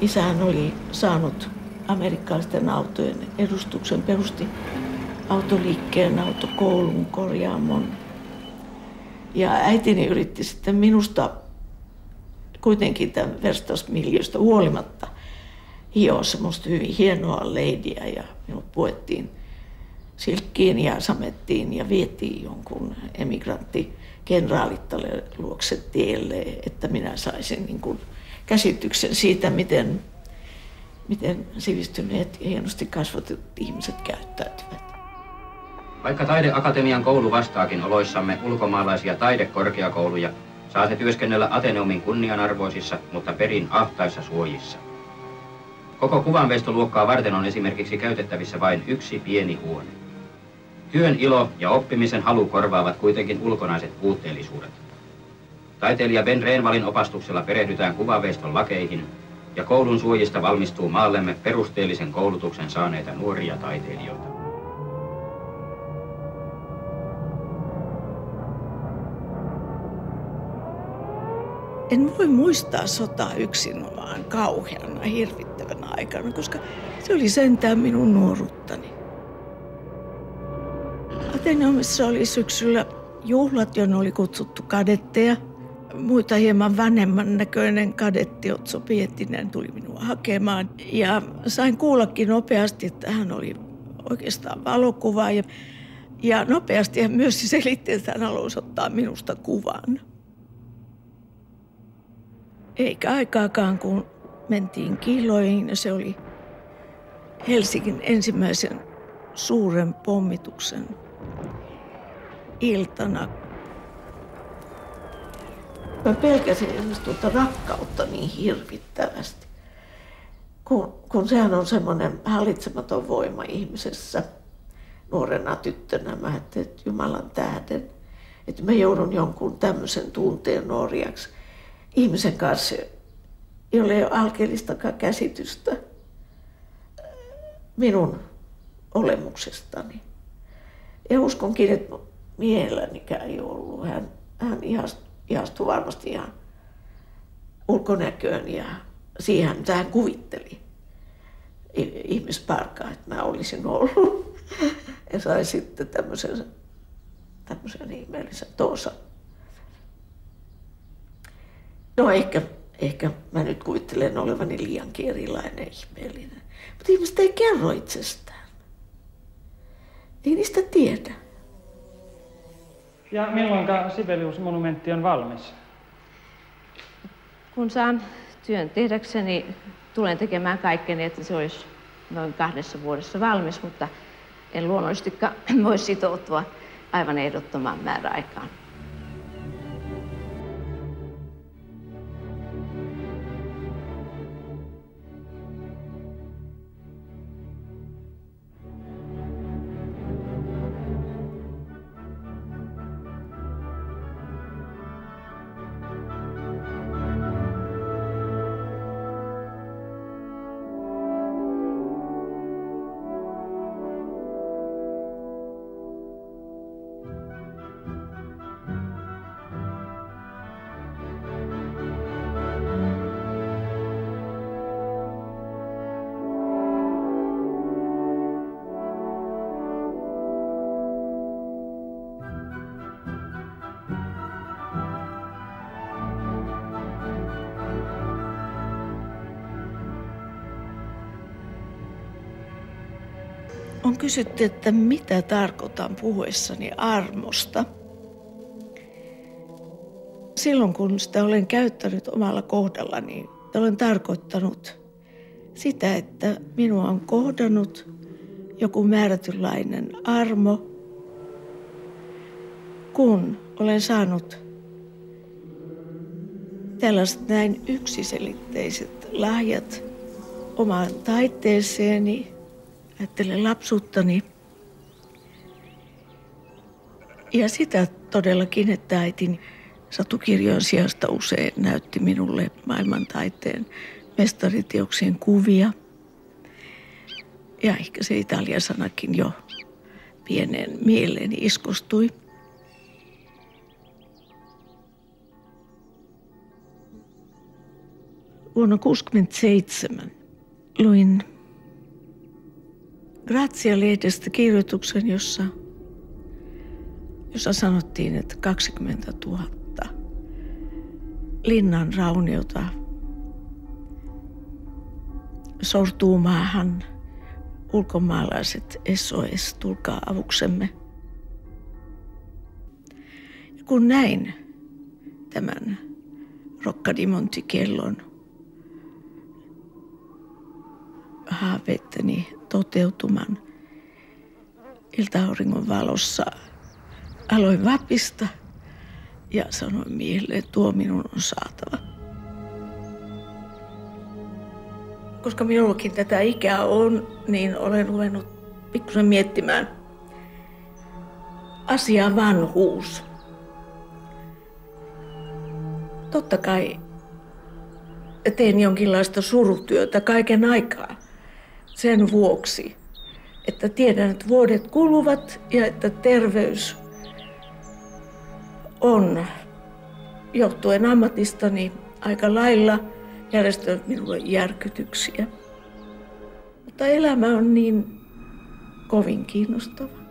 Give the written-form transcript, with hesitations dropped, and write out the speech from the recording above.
Isähän oli saanut amerikkalaisten autojen edustuksen, perusti autoliikkeen, autokoulun, korjaamon. Ja äitini yritti sitten minusta kuitenkin tämän verstausmiljöstä huolimatta hioa semmoista hyvin hienoa leidiä ja minut puettiin silkkiin ja samettiin ja vietiin jonkun emigranttikenraalittalle luokse tielle, että minä saisin niin kuin käsityksen siitä, miten sivistyneet ja hienosti kasvatetut ihmiset käyttäytyvät. Vaikka Taideakatemian koulu vastaakin oloissamme ulkomaalaisia taidekorkeakouluja, saa se työskennellä Ateneumin kunnianarvoisissa, mutta perin ahtaissa suojissa. Koko kuvanveistoluokkaa varten on esimerkiksi käytettävissä vain yksi pieni huone. Työn ilo ja oppimisen halu korvaavat kuitenkin ulkonaiset puutteellisuudet. Taiteilija Ben Reenvalin opastuksella perehdytään kuvanveiston lakeihin ja koulun suojista valmistuu maallemme perusteellisen koulutuksen saaneita nuoria taiteilijoita. En voi muistaa sotaa yksinomaan kauheana, hirvittävänä aikana, koska se oli sentään minun nuoruuttani. Ateneumissa oli syksyllä juhlat, jonne oli kutsuttu kadetteja. Muita hieman vanhemman näköinen kadetti Otso Pietinen tuli minua hakemaan. Ja sain kuullakin nopeasti, että hän oli oikeastaan valokuvaaja. Ja nopeasti hän myös selitti, että hän halusi ottaa minusta kuvan. Eikä aikaakaan, kun mentiin kiloihin, se oli Helsingin ensimmäisen suuren pommituksen iltana. Mä pelkäsin tuota rakkautta niin hirvittävästi, kun sehän on semmoinen hallitsematon voima ihmisessä. Nuorena tyttönä mä ajattelin, että Jumalan tähden, että mä joudun jonkun tämmöisen tunteen orjaksi. Ihmisen kanssa, jolla ei ole alkeellistakaan käsitystä minun olemuksestani. Ja uskonkin, että miehellänikään ei ollut. Hän ihastui varmasti ihan ulkonäköön ja siihen, mitä hän kuvitteli ihmisparkaa, että mä olisin ollut. Ja sai sitten tämmöisen ihmeellisen toosan. No ehkä mä nyt kuvittelen olevani liiankin erilainen ihmeellinen. Mutta ihmiset ei kerro itsestään. Ei niistä tiedä. Ja milloinka Sibelius-monumentti on valmis? Kun saan työn tehdäkseni, tulen tekemään kaikkeni, että se olisi noin 2 vuodessa valmis, mutta en luonnollisestikaan voi sitoutua aivan ehdottomaan määräaikaan. On kysytty, että mitä tarkoitan puhuessani armosta. Silloin kun sitä olen käyttänyt omalla kohdallani, olen tarkoittanut sitä, että minua on kohdannut joku määrätynlainen armo, kun olen saanut tällaiset näin yksiselitteiset lahjat omaan taiteeseeni. Ajattelen lapsuuttani. Ja sitä todellakin, että äitini satukirjojen sijasta usein näytti minulle maailmantaiteen mestariteoksien kuvia. Ja ehkä se Italian sanakin jo pieneen mieleeni iskostui. vuonna 1967 luin Grazia-lehdestä kirjoituksen, jossa sanottiin, että 20 000 linnan rauniota sortuu maahan. Ulkomaalaiset SOS, tulkaa avuksemme. Ja kun näin tämän Roccadmonti-kellon haaveitteni toteutuman ilta-auringon valossa, aloin vapista ja sanoin miehelle, että tuo minun on saatava. Koska minullakin tätä ikää on, niin olen ruvennut pikkusen miettimään asiaa vanhuus. Totta kai teen jonkinlaista surutyötä kaiken aikaa sen vuoksi, että tiedän, että vuodet kuluvat ja että terveys on johtuen ammatistani aika lailla järjestänyt minulle järkytyksiä. Mutta elämä on niin kovin kiinnostava.